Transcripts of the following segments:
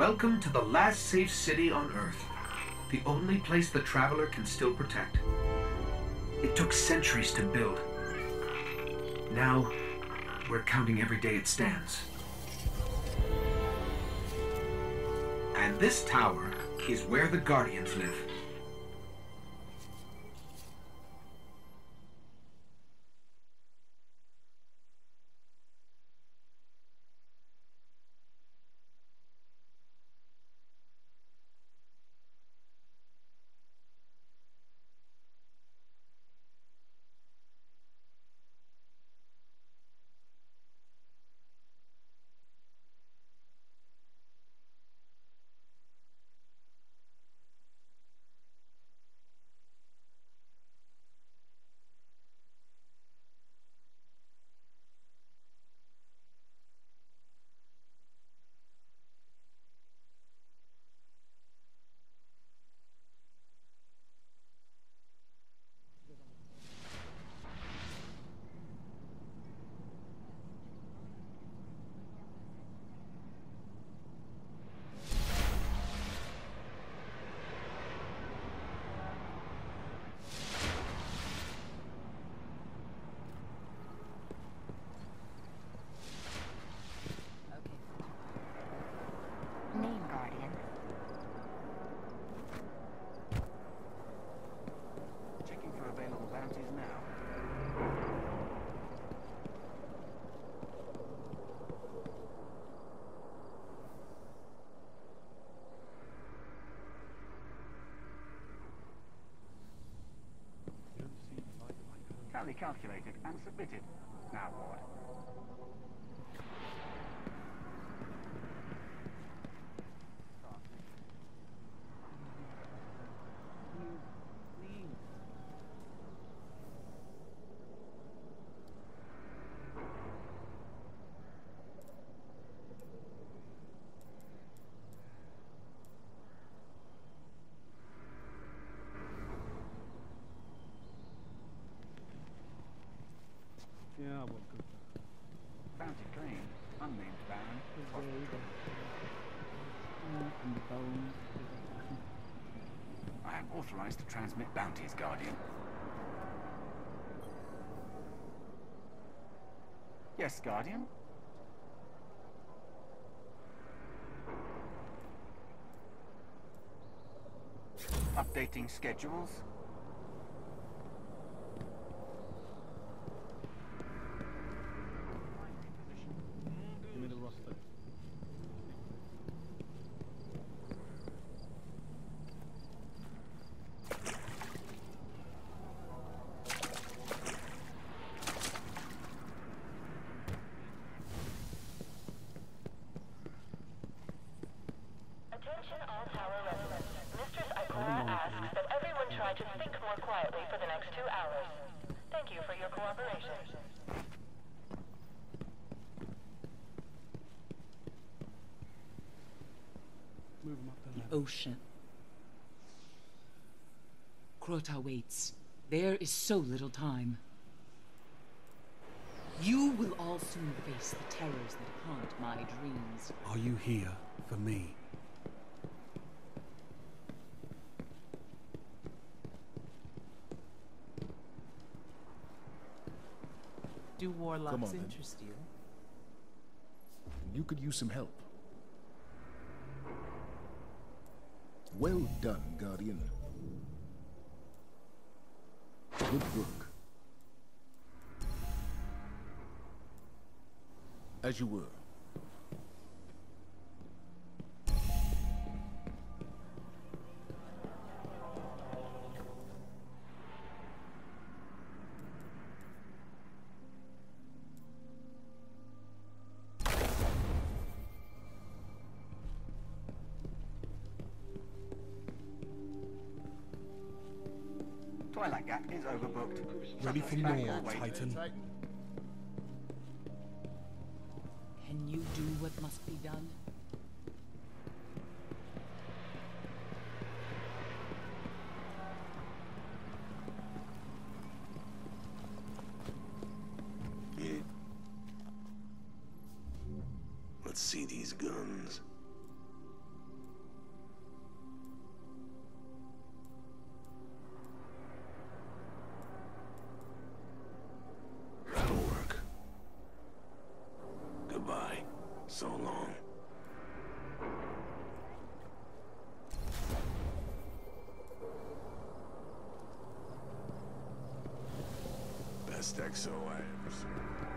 Welcome to the last safe city on Earth. The only place the traveler can still protect. It took centuries to build. Now, we're counting every day it stands. And this tower is where the Guardians live. Tally calculated and submitted. Now what? Yeah, well, good. Bounty claim, unnamed Baron. And the bones. I am authorized to transmit bounties, Guardian. Yes, Guardian? Updating schedules. Give me the roster. Attention all tower residents. Mistress Ikora asks that everyone try to think more quietly for the next 2 hours. Thank you for your cooperation. Move them up the ladder. Ocean. Crota waits. There is so little time. You will all soon face the terrors that haunt my dreams. Are you here for me? Do warlocks Come on, then. interest you? You could use some help. Well done, Guardian. Good work. As you were. Twilight Gap is overbooked. Ready for Back more, away. Titan. Can you do what must be done? Yeah. Let's see these guns. best XO I ever saw.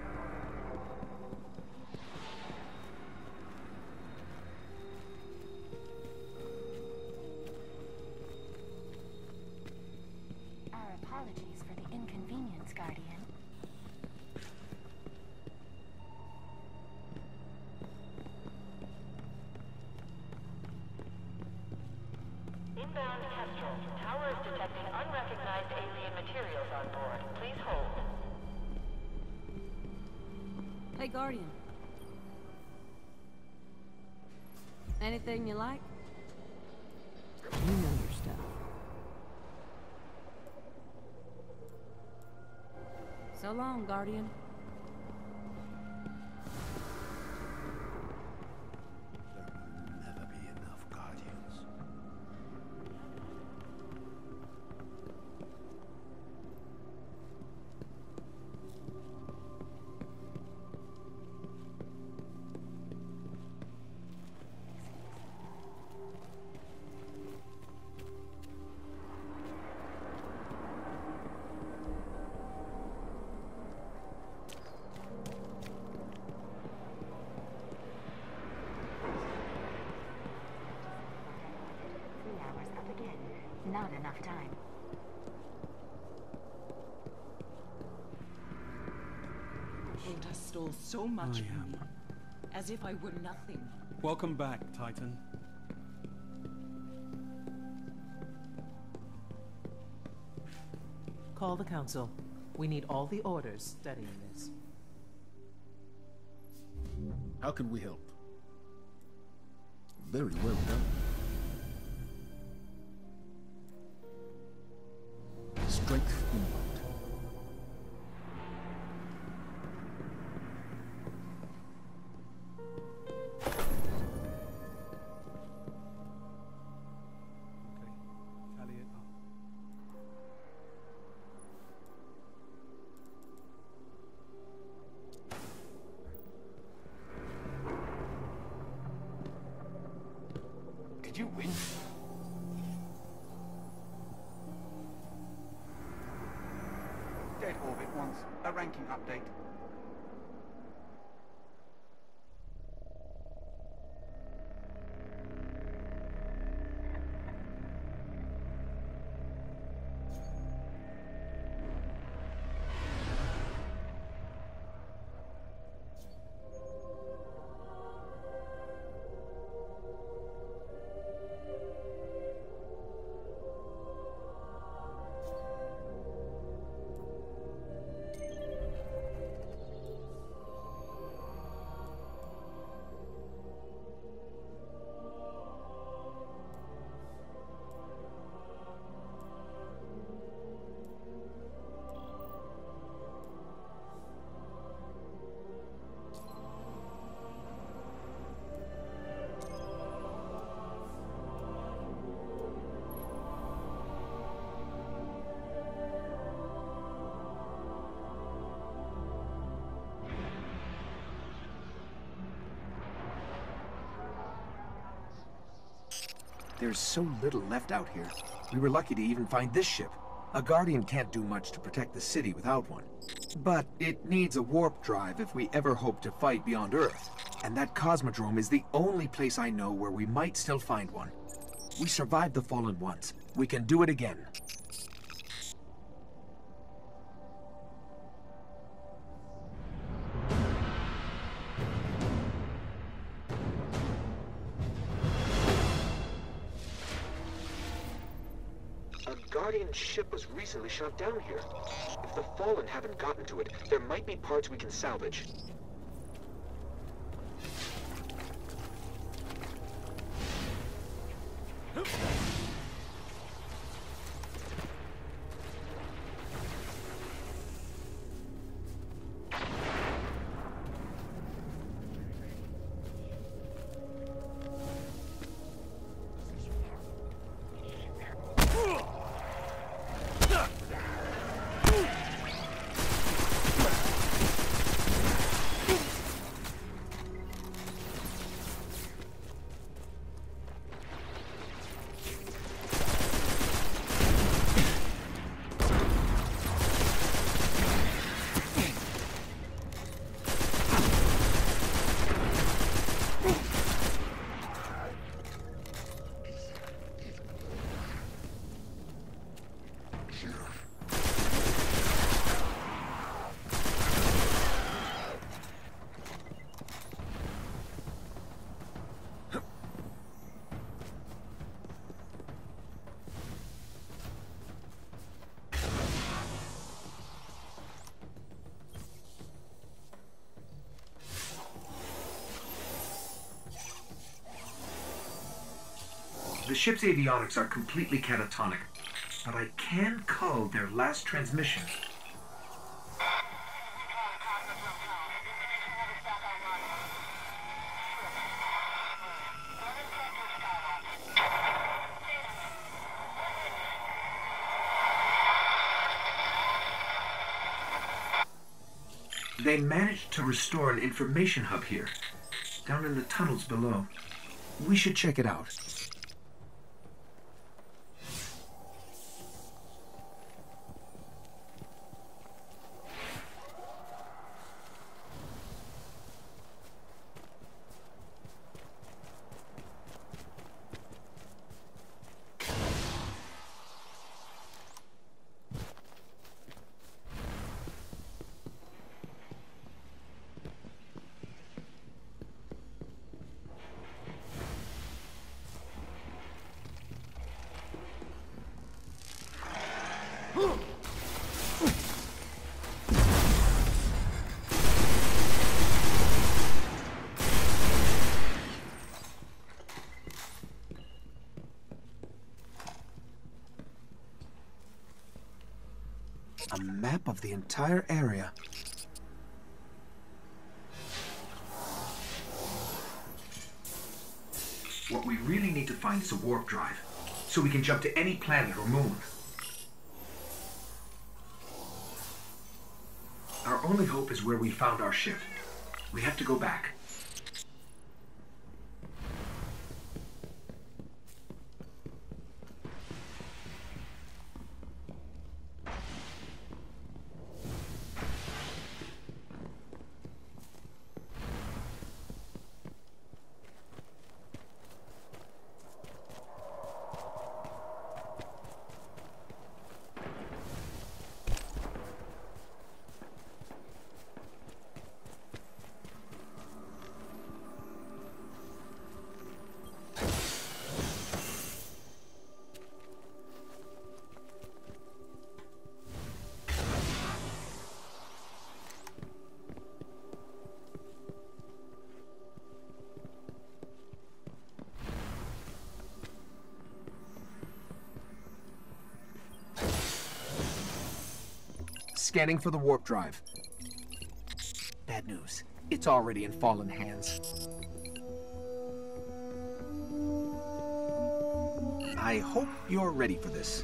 Our apologies for the inconvenience, Guardian. Inbound Kestrel. Tower is detecting unrecognized alien materials on board. Please hold. Hey, Guardian. Anything you like? You know your stuff. So long, Guardian. There will never be enough Guardians. Not enough time. Ota stole so much I from am. me, as if I were nothing. Welcome back, Titan. Call the council. We need all the orders studying this. How can we help? Very well done. Strength input. Okay, tally it up. Did you win? Dead orbit wants a ranking update. There's so little left out here. We were lucky to even find this ship. A Guardian can't do much to protect the city without one. But it needs a warp drive if we ever hope to fight beyond Earth. And that Cosmodrome is the only place I know where we might still find one. We survived the Fallen once. We can do it again. A Guardian ship was recently shot down here. If the Fallen haven't gotten to it, there might be parts we can salvage. The ship's avionics are completely catatonic, but I can cull their last transmission. They managed to restore an information hub here, down in the tunnels below. We should check it out. A map of the entire area. What we really need to find is a warp drive, so we can jump to any planet or moon. Our only hope is where we found our ship. We have to go back. Scanning for the warp drive. Bad news. It's already in fallen hands. I hope you're ready for this.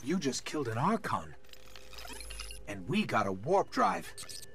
You just killed an Archon. And we got a warp drive.